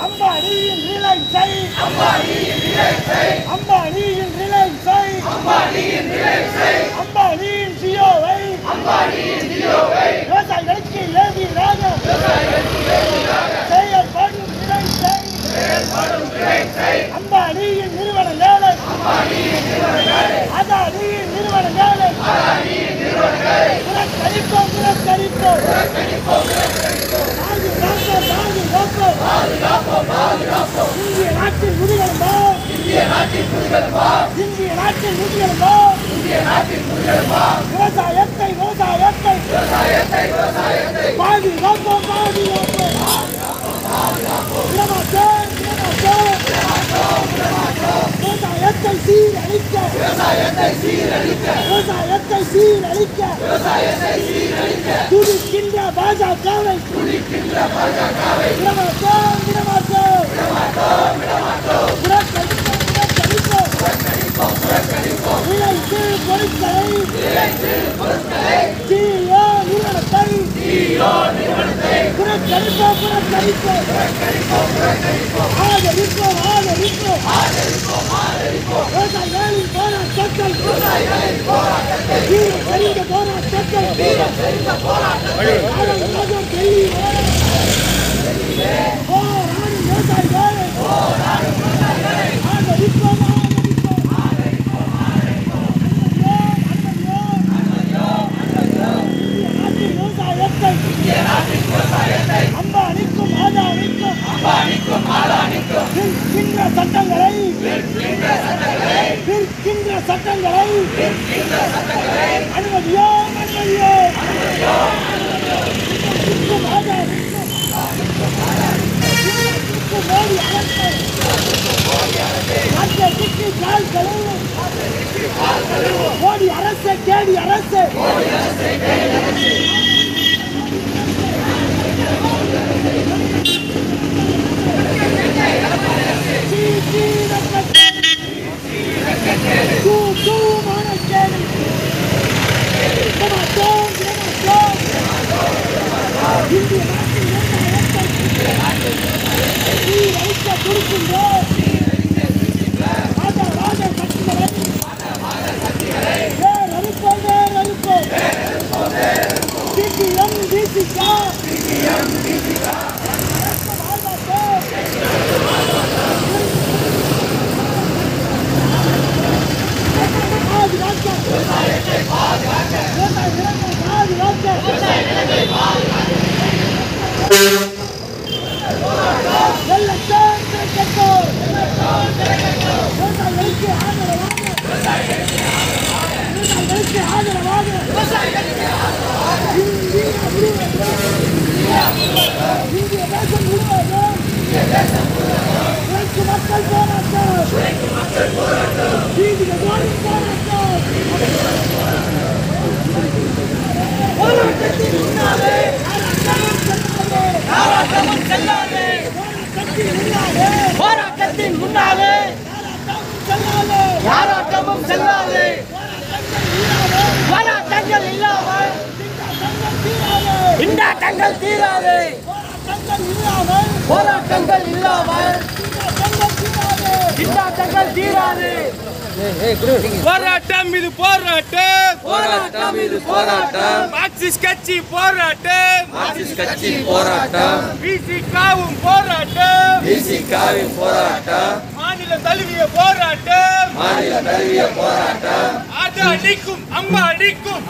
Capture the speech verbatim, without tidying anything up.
அம்பானியின் ரிலையன்ஸை அம்பானியின் ரிலையன்ஸை அம்பானியின் ரிலையன்ஸை அம்பானியின் ரிலையன்ஸை அம்பானியின் ஜியோவை அம்பானியின் ஜியோவை விவசாயிகளுக்கு எதிராக விவசாயிகளுக்கு எதிராக செயல்படும் ரிலையன்ஸை செயல்படும் ரிலையன்ஸை அம்பானியின் நிறுவனங்களை அம்பானியின் நிறுவனங்களை அதானியின் நிறுவனங்களை அதானியின் நிறுவனங்களை புறக்கணிப்போம் புறக்கணிப்போம் புறக்கணிப்போம் புறக்கணிப்போம் பாதுகாப்போம் பாதுகாப்போம் பாதுகாப்போம் பாதுகாப்போம் இந்திய நாட்டின் முதுகெலும்பா இந்திய நாட்டின் முதுகெலும்பா இந்திய நாட்டின் முதுகெலும்பா இந்திய நாட்டின் முதுகெலும்பா விவசாயத்தை விவசாயத்தை விவசாயத்தை விவசாயத்தை பாதுகாப்போம் பாதுகாப்போம் பாதுகாப்போம் பாதுகாப்போம் விடமாட்டோம் விடமாட்டோம் விடமாட்டோம் விடமாட்டோம் விவசாயத்தை சீரழிக்க விவசாயத்தை சீரழிக்க விவசாயத்தை சீரழிக்க விவசாயத்தை சீரழிக்க துடிக்கின்ற பாஜகவை துடிக்கின்ற பாஜகவை விடமாட்டோம் விடமாட்டோம் விடமாட்டோம் விடமாட்டோம் புறக்கணிப்போம் புறக்கணிப்போம் புறக்கணிப்போம் புறக்கணிப்போம் விளைத்து பொருட்களை விளைத்து பொருட்களை ஜியோ நிறுவனத்தை ஜியோ நிறுவனத்தை புறக்கணிப்போம் புறக்கணிப்போம் புறக்கணிப்போம் புறக்கணிப்போம் ஆதரிப்போம் ஆதரிப்போம் ஆதரிப்போம் ஆதரிப்போம் விவசாயிகளின் போராட்டத்தை விவசாயிகளின் போராட்டத்தை வீர தெரிந்த போராட்டத்தை வீர தெரிந்த போராட்டத்தை ஆதரிப்போம் டெல்லி போராடும் விவசாயிகளை போராடும் விவசாயிகளை ஆதரிப்போம் ஆதரிப்போம் ஆதரிப்போம் ஆதரிப்போம் விவசாயத்தை இந்திய நாட்டின் விவசாயத்தை அம்பானிக்கும் ஆதானிக்கும் அம்பானிக்கும் ஆதானிக்கும் விற்கின்ற சட்டங்களை விற்கின்ற சட்டங்களை விற்கின்ற சட்டங்களை விற்கின்ற சட்டங்களை அனுமதியோ அனுமதியோ அனுமதியோ அனுமதியோ ஆதானிக்கும் மோடி அரசு நாட்டுக்கு கால் கழுவும் மோடி அரசு கேடி அரசு மோடி அரசு கேடி அரசு இந்திய நாட்டின் சீரழிக்க கொடுக்கின்றோம் ஆதரவாத சக்திகளை வேர் அறுப்போம் வேர் அறுப்போம் சிபிஎம் பிசிகா சிபிஎம் பிசிகா பாதுகாக்க விவசாயத்தை பாதுகாக்க விவசாய நிலங்களை பாதுகாக்க விவசாய நிலங்களை பாதுகாக்க வெள்ளத்தான் திறக்கட்டும் வெள்ளத்தான் திறக்கட்டும் விவசாயிகளுக்கு ஆதரவாக விவசாயிகளுக்கு ஆதரவாக விவசாயிகளுக்கு ஆதரவாக இந்திய முழுவதும் இந்திய தேசம் முழுவதும் இந்திய தேசம் முழுவதும் உழைக்கும் மக்கள் போராட்டம் உழைக்கும் மக்கள் போராட்டம் வீதிகள் ஓடும் போராட்டம் போராட்டத்தின் முன்னாலே போராட்டமும் செல்லாதே போராட்டத்தின் முன்னாலே போராட்டமும் செல்லாதே போராட்டங்கள் இல்லாமல் இண்டாட்டங்கள் தீராது போராட்டங்கள் இல்லாமல் இண்டாட்டங்கள் தீராது போராட்டம் இது போராட்டம் போராட்டம் இது போராட்டம் மார்க்சிஸ்ட் கட்சி போராட்டம் மார்க்சிஸ்ட் கட்சி போராட்டம் பிசிகாவும் போராட்டம் பிசிகாவின் போராட்டம் மாநில தழுவிய போராட்டம் மாநில தழுவிய போராட்டம் அது அடிக்கும் அம்மா அடிக்கும்